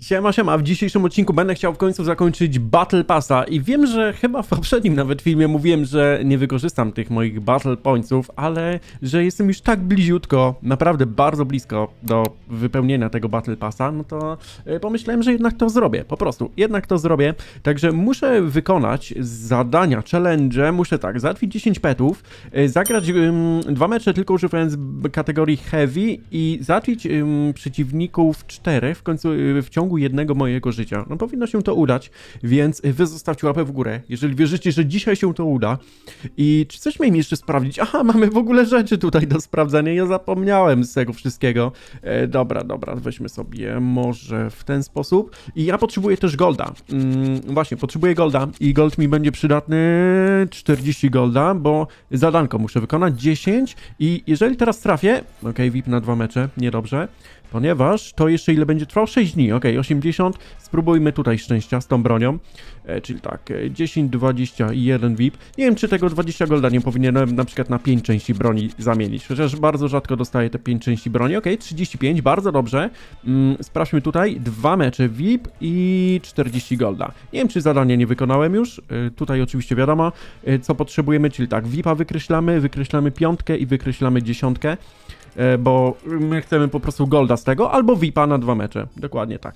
Siema, siema, w dzisiejszym odcinku będę chciał w końcu zakończyć Battle Passa i wiem, że chyba w poprzednim nawet filmie mówiłem, że nie wykorzystam tych moich Battle Pointsów, ale że jestem już tak bliziutko, naprawdę bardzo blisko do wypełnienia tego Battle Passa, no to pomyślałem, że jednak to zrobię, po prostu, jednak to zrobię, także muszę wykonać zadania, challenge, muszę tak, załatwić 10 petów, zagrać 2 mecze tylko używając kategorii Heavy i załatwić przeciwników 4 w końcu w ciągu jednego mojego życia. No powinno się to udać, więc wy zostawcie łapę w górę, jeżeli wierzycie, że dzisiaj się to uda. I czy coś miałem jeszcze sprawdzić? Aha, mamy w ogóle rzeczy tutaj do sprawdzenia, ja zapomniałem z tego wszystkiego. Dobra, weźmy sobie może w ten sposób. I ja potrzebuję też golda. Właśnie, potrzebuję golda i gold mi będzie przydatny 40 golda, bo zadanko muszę wykonać 10 i jeżeli teraz trafię, okej, VIP na 2 mecze, niedobrze, ponieważ to jeszcze ile będzie trwało? 6 dni, ok, 80, spróbujmy tutaj szczęścia z tą bronią, czyli tak, 10, 20 i 1 VIP. Nie wiem, czy tego 20 golda nie powinienem na przykład na 5 części broni zamienić, chociaż bardzo rzadko dostaję te 5 części broni, ok, 35, bardzo dobrze. Sprawdźmy tutaj, 2 mecze VIP i 40 golda. Nie wiem, czy zadanie nie wykonałem już, tutaj oczywiście wiadomo, co potrzebujemy, czyli tak, VIP-a wykreślamy 5 i wykreślamy 10. Bo my chcemy po prostu golda z tego, albo VIP-a na 2 mecze, dokładnie tak.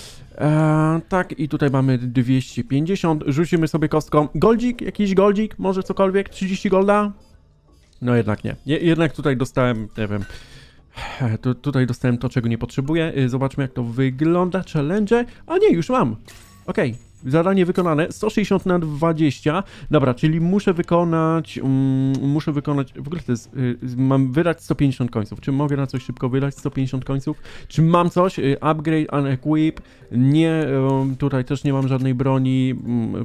Tak, i tutaj mamy 250, rzucimy sobie kostką, goldzik, jakiś goldzik, może cokolwiek, 30 golda? No jednak nie, jednak tutaj dostałem, nie wiem, tutaj dostałem to, czego nie potrzebuję, zobaczmy jak to wygląda, challenge, a nie, już mam, okej. Zadanie wykonane, 160 na 20, dobra, czyli muszę wykonać, w ogóle to jest, mam wydać 150 końców, czy mogę na coś szybko wydać 150 końców, czy mam coś, upgrade, unequip, nie, tutaj też nie mam żadnej broni,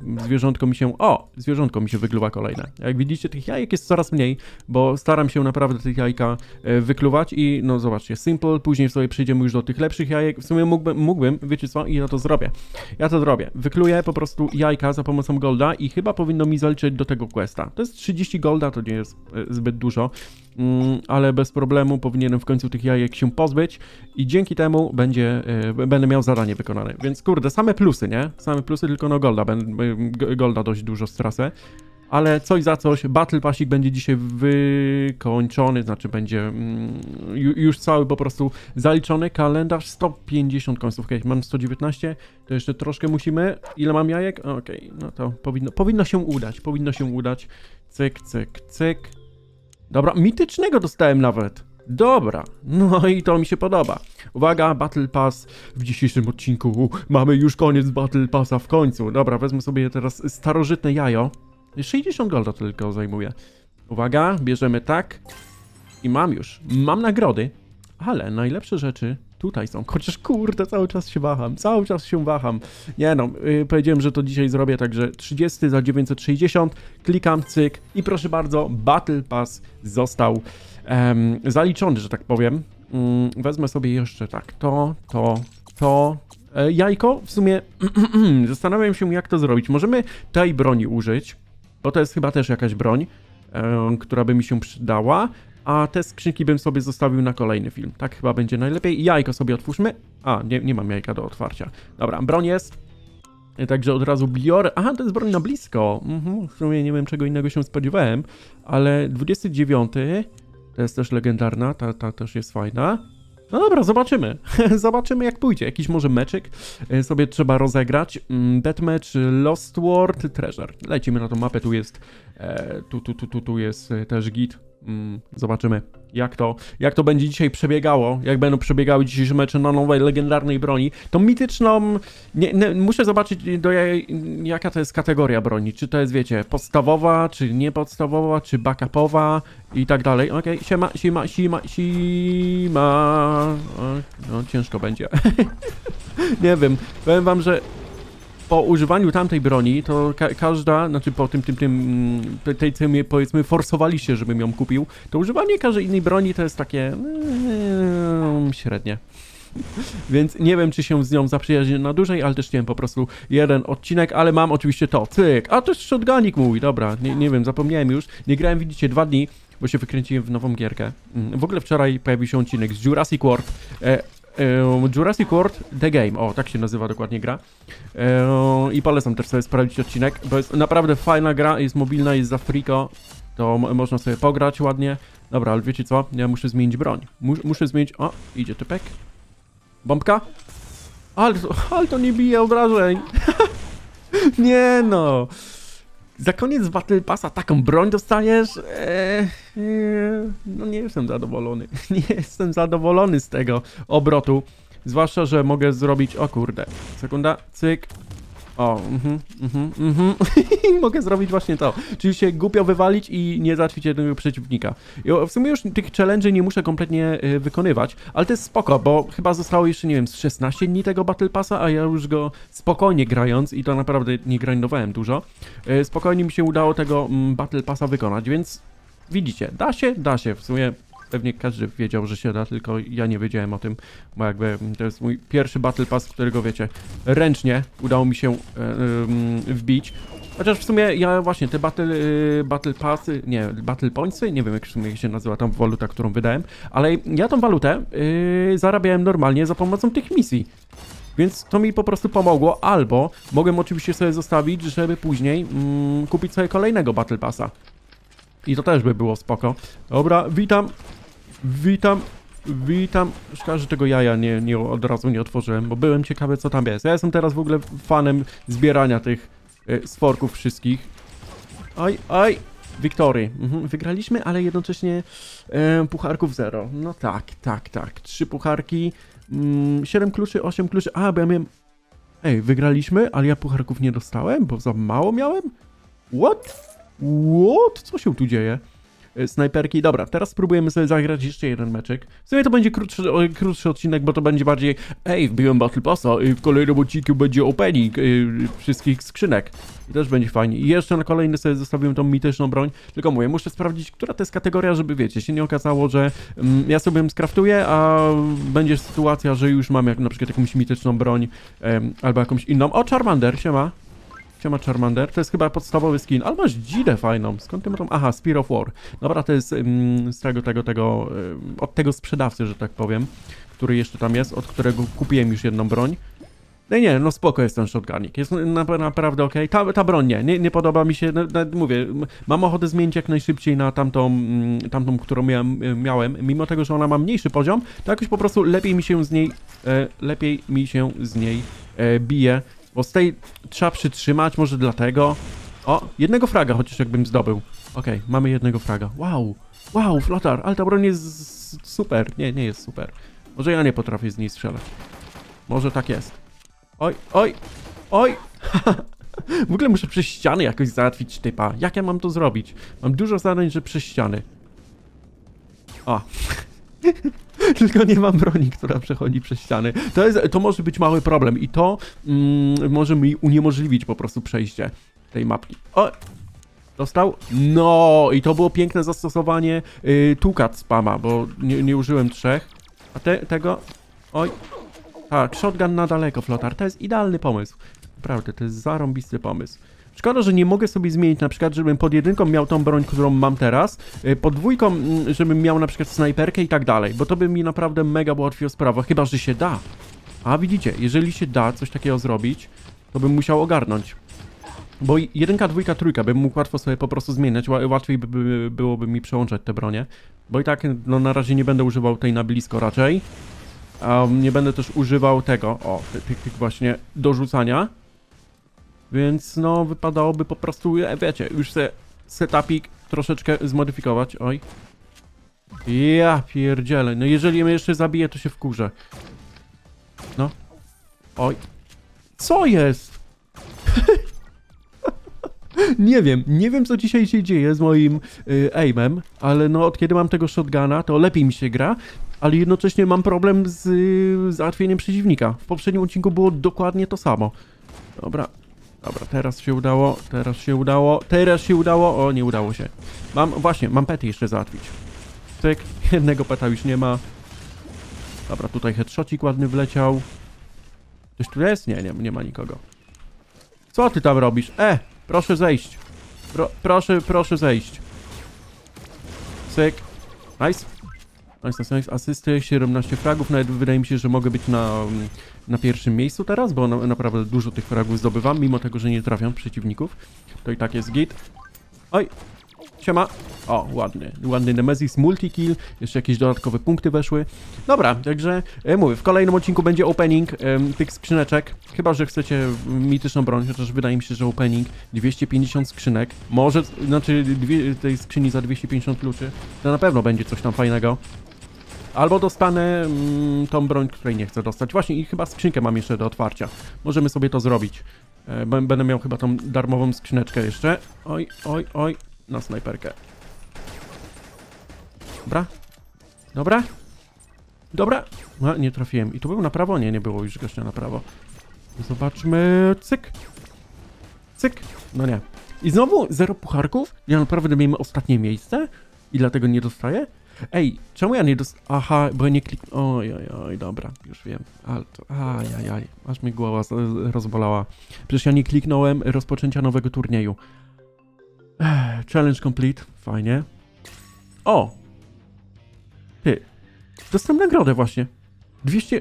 zwierzątko mi się wykluwa kolejne, jak widzicie tych jajek jest coraz mniej, bo staram się naprawdę tych jajka wykluwać i no zobaczcie, simple, później sobie przejdziemy już do tych lepszych jajek, w sumie mógłbym, wiecie co, i ja to zrobię, wykluję po prostu jajka za pomocą golda i chyba powinno mi zaliczyć do tego questa. To jest 30 golda, to nie jest zbyt dużo, ale bez problemu powinienem w końcu tych jajek się pozbyć i dzięki temu będę miał zadanie wykonane. Więc kurde, same plusy, nie? Same plusy, tylko no golda dość dużo stracę. Ale coś za coś, Battle Passik będzie dzisiaj wykończony, znaczy będzie już cały po prostu zaliczony, kalendarz 150 końców, ok, mam 119, to jeszcze troszkę musimy, ile mam jajek? Okej, no to powinno się udać, cyk, cyk, cyk, dobra, mitycznego dostałem nawet, dobra, no i to mi się podoba. Uwaga, Battle Pass w dzisiejszym odcinku, mamy już koniec Battle Passa w końcu, dobra, wezmę sobie teraz starożytne jajo. 60 golda tylko zajmuje. Uwaga, bierzemy tak. I mam nagrody, ale najlepsze rzeczy tutaj są. Chociaż kurde, cały czas się waham. Nie no, powiedziałem, że to dzisiaj zrobię, także 30 za 960, klikam, cyk i proszę bardzo, Battle Pass został zaliczony, że tak powiem. Wezmę sobie jeszcze tak, to. Jajko, w sumie zastanawiam się jak to zrobić. Możemy tej broni użyć, bo to jest chyba też jakaś broń, która by mi się przydała, a te skrzynki bym sobie zostawił na kolejny film. Tak chyba będzie najlepiej. Jajko sobie otwórzmy. A, nie mam jajka do otwarcia. Dobra, broń jest. Także od razu biorę. Aha, to jest broń na blisko. W sumie nie wiem czego innego się spodziewałem, ale 29 to jest też legendarna, ta też jest fajna. No dobra, zobaczymy. Zobaczymy jak pójdzie. Jakiś może meczyk sobie trzeba rozegrać. Deathmatch, Lost World, Treasure. Lecimy na tą mapę, tu jest tu jest też git. Zobaczymy jak to będzie dzisiaj przebiegało, jak będą przebiegały dzisiejsze mecze na nowej legendarnej broni. Tą mityczną, muszę zobaczyć jaka to jest kategoria broni, czy to jest wiecie, podstawowa, czy niepodstawowa, czy backupowa i tak dalej. Okej, siema. No ciężko będzie. Nie wiem, powiem wam, że po używaniu tamtej broni, to każda, znaczy po tej co mnie powiedzmy forsowaliście, żebym ją kupił, to używanie każdej innej broni to jest takie średnie. Więc nie wiem, czy się z nią zaprzyjaźnię na dłużej, ale też chciałem po prostu jeden odcinek, ale mam oczywiście to, cyk, a to jest shotgunik mój, dobra, nie wiem, zapomniałem już, nie grałem, widzicie, 2 dni, bo się wykręciłem w nową gierkę. W ogóle wczoraj pojawił się odcinek z Jurassic World, Jurassic World The Game, o, tak się nazywa dokładnie gra. I polecam też sobie sprawdzić odcinek, bo jest naprawdę fajna gra, jest mobilna, jest za friko, to można sobie pograć ładnie. Dobra, ale wiecie co? Ja muszę zmienić broń. Muszę zmienić... O, idzie typek. Bombka? Ale to nie bije obrażeń. Nie no. Za koniec Battle Passa taką broń dostajesz? No nie jestem zadowolony. Nie jestem zadowolony z tego obrotu. Zwłaszcza, że mogę zrobić... O kurde. Sekunda, cyk. O, mogę zrobić właśnie to. Czyli się głupio wywalić i nie załatwić jednego przeciwnika. I w sumie już tych challenge'y nie muszę kompletnie wykonywać, ale to jest spoko, bo chyba zostało jeszcze, nie wiem, z 16 dni tego Battle Passa, a ja już go spokojnie grając, i to naprawdę nie grindowałem dużo, spokojnie mi się udało tego Battle Passa wykonać, więc widzicie, da się, w sumie pewnie każdy wiedział, że się da, tylko ja nie wiedziałem o tym, bo jakby to jest mój pierwszy Battle Pass, którego wiecie, ręcznie udało mi się wbić. Chociaż w sumie ja właśnie te Battle Passy, nie, Battle Pointsy, nie wiem jak w sumie się nazywa tam waluta, którą wydałem, ale ja tą walutę zarabiałem normalnie za pomocą tych misji. Więc to mi po prostu pomogło, albo mogłem oczywiście sobie zostawić, żeby później kupić sobie kolejnego Battle Passa. I to też by było spoko. Dobra, witam. Szkoda, że tego jaja od razu nie otworzyłem, bo byłem ciekawy, co tam jest. Ja jestem teraz w ogóle fanem zbierania tych stworków wszystkich. Aj, Wiktorii. Wygraliśmy, ale jednocześnie pucharków 0. No tak. 3 pucharki, 7 kluczy, 8 kluczy. A, bo ja miałem... Ej, wygraliśmy, ale ja pucharków nie dostałem, bo za mało miałem? What? Co się tu dzieje? Snajperki. Dobra, teraz spróbujemy sobie zagrać jeszcze jeden meczek. W sumie to będzie krótszy odcinek, bo to będzie bardziej wbiłem Battle Passa i w kolejnym odcinku będzie opening wszystkich skrzynek. I też będzie fajnie. I jeszcze na kolejny sobie zostawiłem tą mityczną broń. Tylko mówię, muszę sprawdzić, która to jest kategoria, żeby wiecie, się nie okazało, że ja sobie ją skraftuję, a będzie sytuacja, że już mam na przykład jakąś mityczną broń albo jakąś inną. O, Charmander, siema. Siema Charmander, to jest chyba podstawowy skin, ale masz dzidę fajną, skąd ty masz tą? Aha, Spear of War. Dobra, to jest z od tego sprzedawcy, że tak powiem, który jeszcze tam jest, od którego kupiłem już jedną broń. No spoko jest ten shotgunik, jest naprawdę okej. Ta broń nie podoba mi się, mówię, mam ochotę zmienić jak najszybciej na tamtą, którą miałem, mimo tego, że ona ma mniejszy poziom, to jakoś po prostu lepiej mi się z niej bije. Bo z tej trzeba przytrzymać, może dlatego. O, jednego fraga chociaż jakbym zdobył. Okej, mamy jednego fraga. Wow, Flotar, ale ta broń jest super. Nie jest super. Może ja nie potrafię z niej strzelać. Może tak jest. Oj. W ogóle muszę przez ściany jakoś załatwić typa. Jak ja mam to zrobić? Mam dużo zadań, że przez ściany. O. Tylko nie mam broni, która przechodzi przez ściany. To może być mały problem i to może mi uniemożliwić po prostu przejście tej mapki. O! Dostał? No! I to było piękne zastosowanie tukat spama, bo nie użyłem 3. A tego... Oj! Tak, shotgun na daleko, Flotar. To jest idealny pomysł. Naprawdę, to jest zarąbisty pomysł. Szkoda, że nie mogę sobie zmienić, na przykład, żebym pod jedynką miał tą broń, którą mam teraz, pod dwójką, żebym miał na przykład snajperkę i tak dalej, bo to by mi naprawdę mega ułatwiło sprawę, chyba że się da. A widzicie, jeżeli się da coś takiego zrobić, to bym musiał ogarnąć. Bo jedynka, dwójka, trójka bym mógł łatwo sobie po prostu zmieniać, łatwiej byłoby mi przełączać te bronie. Bo i tak, no na razie nie będę używał tej na blisko raczej. Nie będę też używał tego, tych właśnie dorzucania. Więc no wypadałoby po prostu, wiecie, już setupik troszeczkę zmodyfikować. Oj. Ja pierdzielę. No jeżeli mnie jeszcze zabije, to się wkurzę. No. Oj. Co jest? Nie wiem co dzisiaj się dzieje z moim aimem, ale no od kiedy mam tego shotguna, to lepiej mi się gra, ale jednocześnie mam problem z załatwieniem przeciwnika. W poprzednim odcinku było dokładnie to samo. Dobra, teraz się udało. O, nie udało się. Mam pety jeszcze załatwić. Cyk, jednego peta już nie ma. Dobra, tutaj headshotик ładny wleciał. Ktoś tu jest? Nie ma nikogo. Co ty tam robisz? Proszę zejść. Proszę zejść. Cyk. Nice. Nice. Asysty, 17 fragów, nawet wydaje mi się, że mogę być na pierwszym miejscu teraz, bo naprawdę dużo tych fragów zdobywam, mimo tego, że nie trafiam przeciwników. To i tak jest git. Oj, siema. O, ładny Nemesis, multi-kill, jeszcze jakieś dodatkowe punkty weszły. Dobra, także mówię, w kolejnym odcinku będzie opening tych skrzyneczek, chyba że chcecie mityczną broń, chociaż wydaje mi się, że opening 250 skrzynek, może, znaczy tej skrzyni za 250 kluczy, to na pewno będzie coś tam fajnego. Albo dostanę tą broń, której nie chcę dostać. Właśnie i chyba skrzynkę mam jeszcze do otwarcia. Możemy sobie to zrobić. Będę miał chyba tą darmową skrzyneczkę jeszcze. Oj, na snajperkę. Dobra. No, nie trafiłem. I tu był na prawo? Nie było już gościa na prawo. Zobaczmy. Cyk. No nie. I znowu 0 pucharków? Ja naprawdę miałem ostatnie miejsce? I dlatego nie dostaję? Ej, czemu ja nie dostaję? Aha, bo ja nie kliknąłem. Oj, dobra, już wiem. Ajajaj, aż mi głowa rozbolała. Przecież ja nie kliknąłem rozpoczęcia nowego turnieju. Challenge complete, fajnie. O! Ty, dostałem nagrodę właśnie. 200...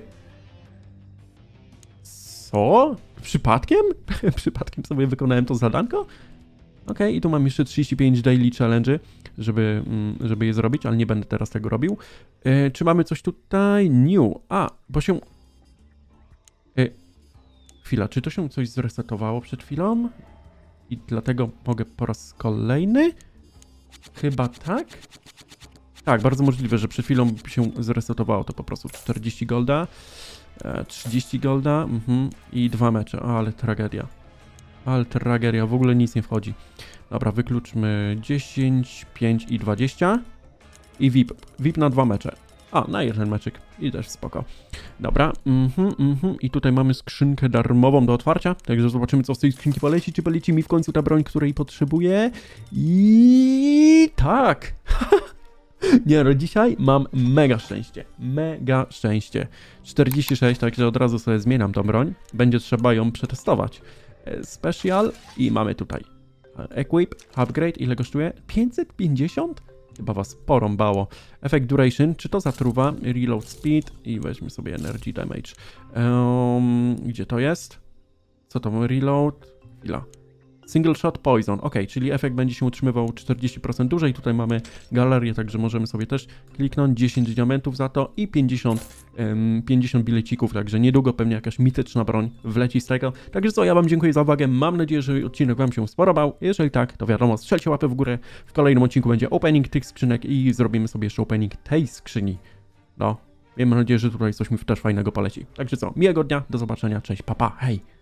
Co? Przypadkiem? Przypadkiem sobie wykonałem to zadanko? Okej, i tu mam jeszcze 35 daily challenge, żeby je zrobić, ale nie będę teraz tego robił. Czy mamy coś tutaj? New. Bo się... Chwila, czy to się coś zresetowało przed chwilą? I dlatego mogę po raz kolejny? Chyba tak? Tak, bardzo możliwe, że przed chwilą się zresetowało to po prostu. 40 golda, 30 golda i 2 mecze. Ale tragedia, w ogóle nic nie wchodzi. Dobra, wykluczmy 10, 5 i 20. I VIP na 2 mecze. Na jeden meczek. I też spoko. Dobra, I tutaj mamy skrzynkę darmową do otwarcia. Także zobaczymy, co z tej skrzynki poleci. Czy poleci mi w końcu ta broń, której potrzebuję? I tak! Nie no, dzisiaj mam mega szczęście. 46, także od razu sobie zmieniam tą broń. Będzie trzeba ją przetestować. Special i mamy tutaj Equip, Upgrade, ile kosztuje? 550? Chyba was porąbało. Effect Duration, czy to zatruwa? Reload Speed i weźmy sobie Energy Damage. Gdzie to jest? Co to? Reload? Chwila. Single Shot Poison, ok, czyli efekt będzie się utrzymywał 40% dłużej. Tutaj mamy galerię, także możemy sobie też kliknąć 10 diamentów za to i 50 bilecików, także niedługo pewnie jakaś mityczna broń wleci z tego. Także co, ja wam dziękuję za uwagę, mam nadzieję, że odcinek wam się spodobał. Jeżeli tak, to wiadomo, strzelcie łapę w górę. W kolejnym odcinku będzie opening tych skrzynek i zrobimy sobie jeszcze opening tej skrzyni. No, mam nadzieję, że tutaj coś mi też fajnego poleci. Także co, miłego dnia, do zobaczenia, cześć, pa, hej!